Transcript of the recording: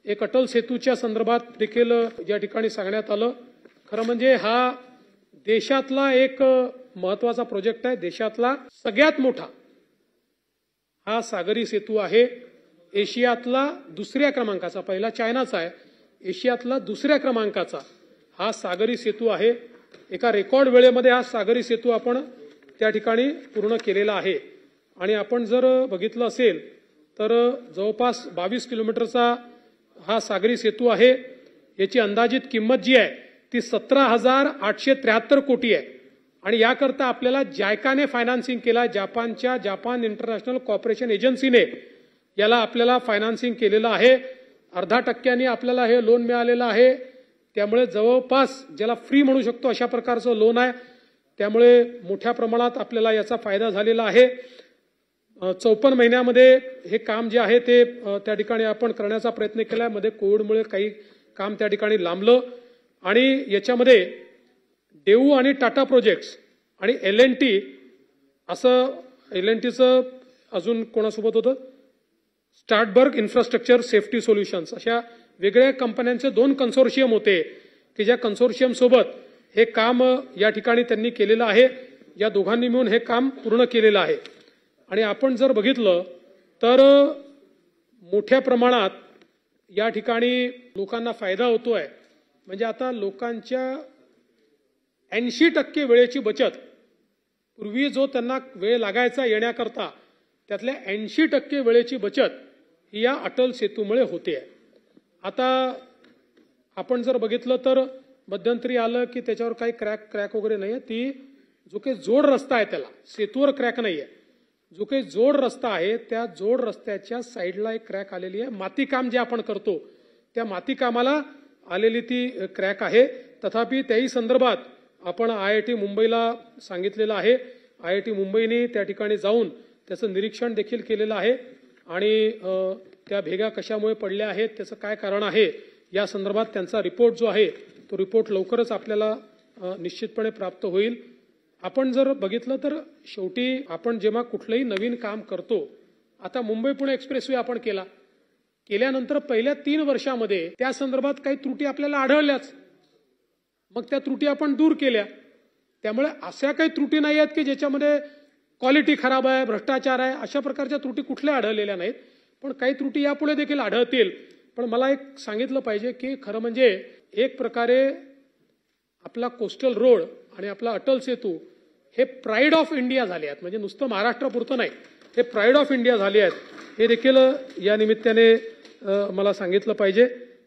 एक अटल सेतूच्या संदर्भात देखील या ठिकाणी सांगण्यात आलं। खरं म्हणजे हा देशातला एक महत्त्वाचा प्रोजेक्ट आहे। देशातला सगळ्यात मोठा हा सागरी सेतू आहे। एशियातला दुसऱ्या क्रमांकाचा, पहिला चायनाचा आहे, एशियातला दुसऱ्या क्रमांकाचा हा सागरी सेतू आहे। एका रेकॉर्ड वेळेमध्ये हा सागरी सेतू आपण त्या ठिकाणी पूर्ण केलेला आहे। आणि आपण जर बघितलं असेल तर जवळपास 22 किलोमीटरचा हा सागरी सेतू आहे। याची अंदाजित किंमत जी आहे ती 17,873 कोटी आहे। आणि याकरता आपल्याला जायकाने फायनान्सिंग केला, जपानच्या जापान इंटरनॅशनल कॉर्पोरेशन एजन्सीने याला आपल्याला फायनान्सिंग केलेलं आहे। 0.5% आपल्याला हे लोन मिळालेलं आहे। त्यामुळे जवळपास ज्याला फ्री म्हणू शकतो अशा प्रकारचं लोन आहे। त्यामुळे मोठ्या प्रमाणात आपल्याला याचा फायदा झालेला आहे। 54 महिन्यामध्ये हे काम जे आहे ते त्या ठिकाणी आपण करण्याचा प्रयत्न केला। मध्ये कोविडमुळे काही काम त्या ठिकाणी लांबलं आणि याच्यामध्ये देऊ आणि टाटा प्रोजेक्ट्स आणि L&T असं L&Tचं अजून कोणासोबत होतं, स्टार्टबर्ग इन्फ्रास्ट्रक्चर सेफ्टी सोल्युशन्स, अशा वेगळ्या कंपन्यांचे 2 कन्सोर्शियम होते की ज्या कन्सोर्शियम सोबत हे काम या ठिकाणी त्यांनी केलेलं आहे। या दोघांनी मिळून हे काम पूर्ण केलेलं आहे। आणि आपण जर बघितलं तर मोठ्या प्रमाणात या ठिकाणी लोकांना फायदा होतोय। म्हणजे आता लोकांच्या 80% वेळेची बचत, पूर्वी जो त्यांना वेळ लागायचा येण्याकरता त्यातल्या 80% वेळेची बचत ही या अटल सेतूमुळे होते आहे। आता आपण जर बघितलं तर मध्यंतरी आलं की त्याच्यावर काही क्रॅक वगैरे नाही आहे। ती जो काही जोड रस्ता आहे त्याला सेतूवर क्रॅक नाही आहे। जो काही जोड रस्ता आहे त्या जोड रस्त्याच्या साईडला एक क्रॅक आलेली आहे। माती काम जे आपण करतो त्या माती कामाला आलेली ती क्रॅक आहे। तथापि त्याही संदर्भात आपण IIT मुंबईला सांगितलेलं आहे। IIT मुंबईने त्या ठिकाणी जाऊन त्याचं निरीक्षण देखील केलेलं आहे आणि त्या भेगा कशामुळे पडल्या आहेत, त्याचं काय कारण आहे या संदर्भात त्यांचा रिपोर्ट जो आहे तो रिपोर्ट लवकरच आपल्याला निश्चितपणे प्राप्त होईल। आपण जर बघितलं तर शेवटी आपण जेव्हा कुठलंही नवीन काम करतो, आता मुंबई पुणे एक्सप्रेसवे आपण केल्यानंतर पहिल्या 3 वर्षामध्ये त्या संदर्भात काही त्रुटी आपल्याला आढळल्याच, मग त्या त्रुटी आपण दूर केल्या। त्यामुळे अशा काही त्रुटी नाही आहेत की ज्याच्यामध्ये क्वालिटी खराब आहे, भ्रष्टाचार आहे, अशा प्रकारच्या त्रुटी कुठल्या आढळलेल्या नाहीत। पण काही त्रुटी यापुढे देखील आढळतील। पण मला एक सांगितलं पाहिजे की खरं म्हणजे एक प्रकारे आपला कोस्टल रोड आणि आपला अटल सेतू हे प्राईड ऑफ इंडिया झाले आहेत। म्हणजे नुसतं महाराष्ट्रापुरतं नाही, हे प्राईड ऑफ इंडिया झाले आहेत, हे देखील या निमित्ताने मला सांगितलं पाहिजे।